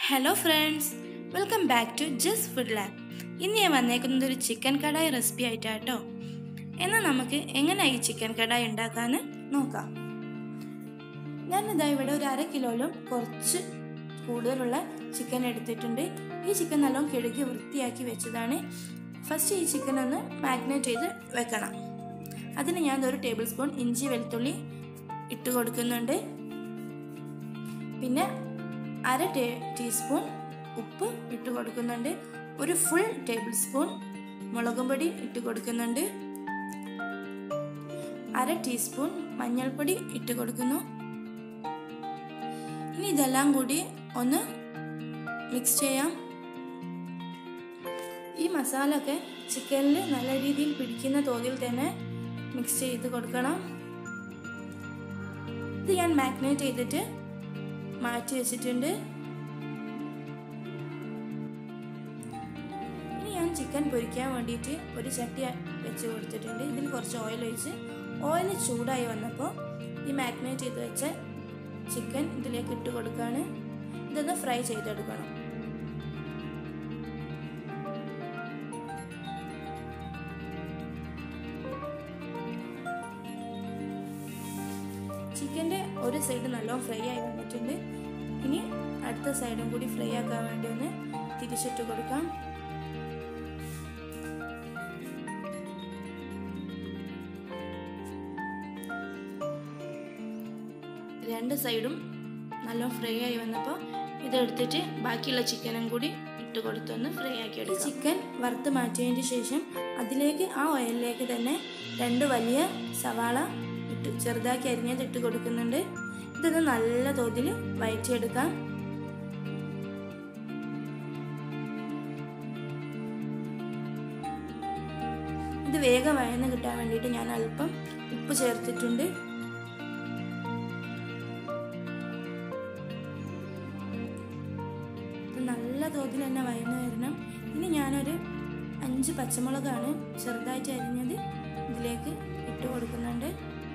Hello friends, welcome back to just food lab. ഇന്ന് ഞാൻ വന്നേക്കുന്നത് ഒരു ചിക്കൻ കടായി റെസിപ്പി ആയിട്ടാട്ടോ. എന്നാൽ നമുക്ക് എങ്ങനെ ഈ ചിക്കൻ കടായി ഉണ്ടാക്കാമെന്ന് നോക്കാം. ഞാനിതാ ഇവിടെ ഒരു 1/2 കിലോയിലും കുറച്ച് കൂടുതലുള്ള ചിക്കൻ എടുത്തിട്ടുണ്ട്. ഈ ചിക്കൻ നല്ലോണം കഴുകി വൃത്തിയാക്കി വെച്ചതാണ്. ഫസ്റ്റ് ഈ ചിക്കൻ ഒന്ന് മാഗ്നേറ്റ് ചെയ്ത് വെക്കണം. അതിന് ഞാൻ 1 ടേബിൾ സ്പൂൺ ഇഞ്ചി വെളുത്തുള്ളി ഇട്ട് കൊടുക്കുന്നുണ്ട്. പിന്നെ 1/2 ടീസ്പൂൺ ഉപ്പ് ഇട്ട് കൊടുക്കുന്നുണ്ട്. ഒരു ഫുൾ ടേബിൾ സ്പൂൺ മുളകും പൊടി ഇട്ട് കൊടുക്കുന്നുണ്ട്. 1/2 ടീസ്പൂൺ മഞ്ഞൾപ്പൊടി ഇട്ട് കൊടുക്കുന്നു. ഇനി ഇതെല്ലാം കൂടി ഒന്ന് മിക്സ് ചെയ്യാം. ഈ മസാല ഒക്കെ ചിക്കനിൽ നല്ല രീതിയിൽ പിടിക്കുന്ന തോതിൽ തന്നെ മിക്സ് ചെയ്ത് കൊടുക്കണം. ഇത് ഞാൻ മാഗ്നേറ്റ് ചെയ്തിട്ട് മാറ്റി വെച്ചിട്ടുണ്ട്. ഇനി ഞാൻ ചിക്കൻ പൊരിക്കാൻ വേണ്ടിയിട്ട് ഒരു ചട്ടി വെച്ച് കൊടുത്തിട്ടുണ്ട്. ഇതിൽ കുറച്ച് ഓയിൽ ഒഴിച്ച് ഓയിൽ ചൂടായി വന്നപ്പോൾ ഈ മാഗ്നേറ്റ് ചെയ്ത് വെച്ച ചിക്കൻ ഇതിലേക്ക് ഇട്ട് കൊടുക്കുകയാണ്. ഇതൊന്ന് ഫ്രൈ ചെയ്തെടുക്കണം. ചിക്കൻ്റെ ഒരു സൈഡ് നല്ലോണം ഫ്രൈ ആയി വന്നിട്ടുണ്ട്. ഇനി അടുത്ത സൈഡും കൂടി ഫ്രൈ ആക്കാൻ വേണ്ടി ഒന്ന് തിരിച്ചിട്ട് കൊടുക്കാം. രണ്ട് സൈഡും നല്ലോണം ഫ്രൈ ആയി വന്നപ്പോൾ ഇതെടുത്തിട്ട് ബാക്കിയുള്ള ചിക്കനും കൂടി ഇട്ട് കൊടുത്തൊന്ന് ഫ്രൈ ആക്കി എടുക്കാം. ചിക്കൻ വറുത്ത് മാറ്റിയതിന് ശേഷം അതിലേക്ക് ആ ഓയിലിലേക്ക് തന്നെ 2 വലിയ സവാള ചെറുതാക്കി അരിഞ്ഞത് ഇട്ട് കൊടുക്കുന്നുണ്ട്. ഇതൊന്ന് നല്ല തോതിൽ വഴറ്റിയെടുക്കാം. ഇത് വേഗം വഴന്ന് കിട്ടാൻ വേണ്ടിയിട്ട് ഞാൻ അല്പം ഉപ്പ് ചേർത്തിട്ടുണ്ട്. നല്ല തോതിൽ തന്നെ വഴന്ന് വരണം. ഇനി ഞാനൊരു 5 പച്ചമുളകാണ് ചെറുതായിട്ട് അരിഞ്ഞത് ഇതിലേക്ക് ഇട്ട് കൊടുക്കുന്നുണ്ട്.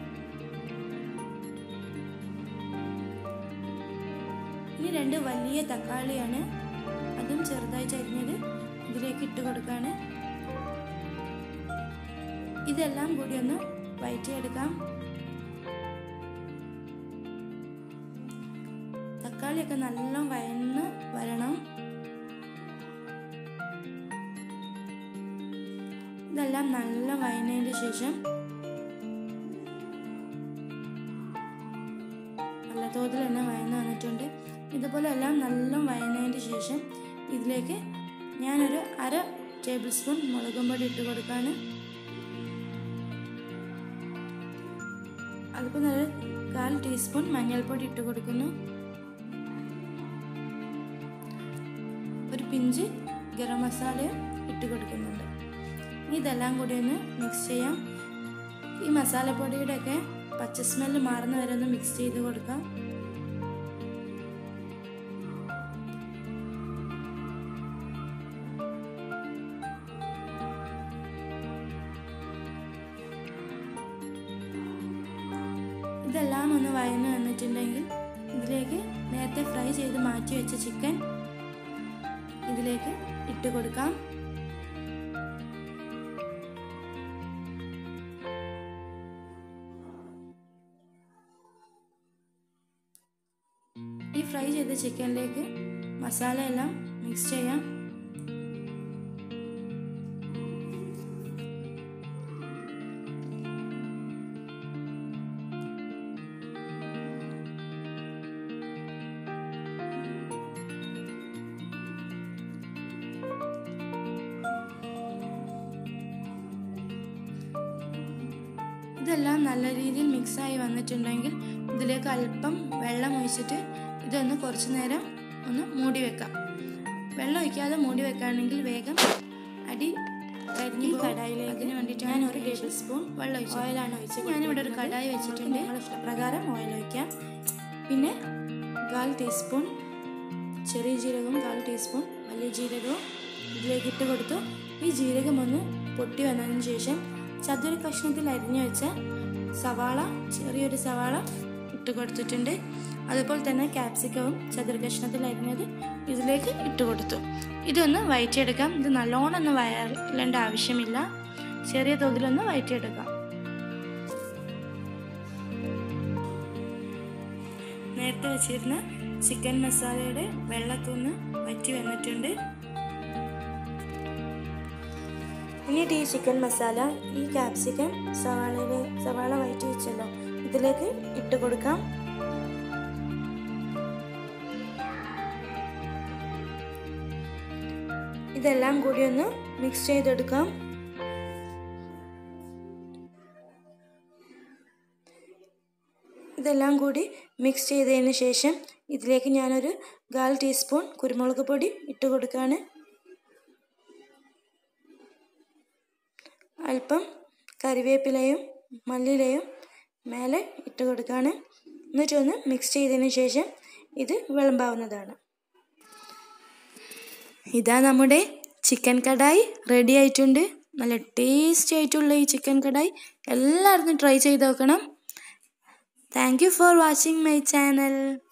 ഇനി 2 വലിയ തക്കാളിയാണ്, അതും ചെറുതായിട്ട് അരിഞ്ഞത് ഇതിലേക്ക് ഇട്ട് കൊടുക്കുകയാണ്. ഇതെല്ലാം കൂടി ഒന്ന് വഴറ്റിയെടുക്കാം. തക്കാളിയൊക്കെ നല്ലോണം വഴന്ന് വരണം. ഇതെല്ലാം നല്ല വഴന്നതിന് ശേഷം നല്ല തോതിൽ തന്നെ വഴന്ന് വന്നിട്ടുണ്ട്. ഇതുപോലെ എല്ലാം നല്ല വഴന്നതിന് ശേഷം ഇതിലേക്ക് ഞാനൊരു 1/2 ടേബിൾ സ്പൂൺ മുളകും പൊടി ഇട്ട് കൊടുക്കുകയാണ്. അതിപ്പോൾ 1/4 ടീസ്പൂൺ മഞ്ഞൾപ്പൊടി ഇട്ട് കൊടുക്കുന്നു. ഒരു പിഞ്ച് ഗരം മസാല ഇട്ട് കൊടുക്കുന്നുണ്ട്. ഇതെല്ലാം കൂടി ഒന്ന് മിക്സ് ചെയ്യാം. ഈ മസാലപ്പൊടിയുടെയൊക്കെ പച്ച സ്മെല്ല് മാറുന്ന വരെ ഒന്ന് മിക്സ് ചെയ്ത് കൊടുക്കാം. ഇതെല്ലാം ഒന്ന് വഴന്ന് വന്നിട്ടുണ്ടെങ്കിൽ ഇതിലേക്ക് നേരത്തെ ഫ്രൈ ചെയ്ത് മാറ്റി വെച്ച ചിക്കൻ ഇതിലേക്ക് ഇട്ട് കൊടുക്കാം. ഈ ഫ്രൈ ചെയ്ത ചിക്കനിലേക്ക് മസാല എല്ലാം മിക്സ് ചെയ്യാം. ഇതെല്ലാം നല്ല രീതിയിൽ മിക്സായി വന്നിട്ടുണ്ടെങ്കിൽ ഇതിലേക്ക് അല്പം വെള്ളം ഒഴിച്ചിട്ട് ഇതൊന്ന് കുറച്ച് നേരം ഒന്ന് മൂടി വെക്കാം. വെള്ളം ഒഴിക്കാതെ മൂടി വെക്കുകയാണെങ്കിൽ വേഗം അടി കരിഞ്ഞ് കടായിലേക്ക്. അതിന് വേണ്ടിയിട്ട് ഞാൻ 1 ടേബിൾ സ്പൂൺ വെള്ളം ഒഴിച്ചു ഓയിലാണ് ഒഴിച്ചത്. ഞാനിവിടെ ഒരു കടായി വെച്ചിട്ടുണ്ട്. നിങ്ങളുടെ ഇഷ്ടപ്രകാരം ഓയിൽ ഒഴിക്കാം. പിന്നെ 1/4 ടീസ്പൂൺ ചെറിയ ജീരകവും 1/4 ടീസ്പൂൺ വലിയ ജീരകവും ഇതിലേക്ക് ഇട്ട് കൊടുത്തു. ഈ ജീരകം ഒന്ന് പൊട്ടി വന്നതിന് ശേഷം ചതുര കഷ്ണത്തിൽ അരിഞ്ഞു വെച്ച സവാള, ചെറിയൊരു സവാള ഇട്ട് കൊടുത്തിട്ടുണ്ട്. അതുപോലെ തന്നെ ക്യാപ്സിക്കവും ചതുരകഷ്ണത്തിൽ അരിഞ്ഞത് ഇതിലേക്ക് ഇട്ട് കൊടുത്തു. ഇതൊന്ന് വഴറ്റിയെടുക്കാം. ഇത് നല്ലോണം ഒന്ന് വഴലേണ്ട ആവശ്യമില്ല, ചെറിയ തോതിലൊന്ന് വഴറ്റിയെടുക്കാം. നേരത്തെ വെച്ചിരുന്ന ചിക്കൻ മസാലയുടെ വെള്ളമൊക്കെ ഒന്ന് വറ്റി വന്നിട്ടുണ്ട്. പിന്നീട് ഈ ചിക്കൻ മസാല ഈ ക്യാപ്സിക്കം സവാള വഴറ്റി വെച്ചല്ലോ ഇതിലേക്ക് ഇട്ട് കൊടുക്കാം. ഇതെല്ലാം കൂടി ഒന്ന് മിക്സ് ചെയ്തെടുക്കാം. ഇതെല്ലാം കൂടി മിക്സ് ചെയ്തതിന് ശേഷം ഇതിലേക്ക് ഞാനൊരു 1/4 ടീസ്പൂൺ കുരുമുളക് പൊടി ഇട്ട് കൊടുക്കുകയാണ്. അല്പം കറിവേപ്പിലയും മല്ലിയിലയും മേലെ ഇട്ട് കൊടുക്കുകയാണ്. എന്നിട്ടൊന്ന് മിക്സ് ചെയ്തതിന് ശേഷം ഇത് വിളമ്പാവുന്നതാണ്. ഇതാ നമ്മുടെ ചിക്കൻ കടായി റെഡി ആയിട്ടുണ്ട്. നല്ല ടേസ്റ്റി ആയിട്ടുള്ള ഈ ചിക്കൻ കടായി എല്ലാവരും ട്രൈ ചെയ്ത് നോക്കണം. Thank you for watching my channel.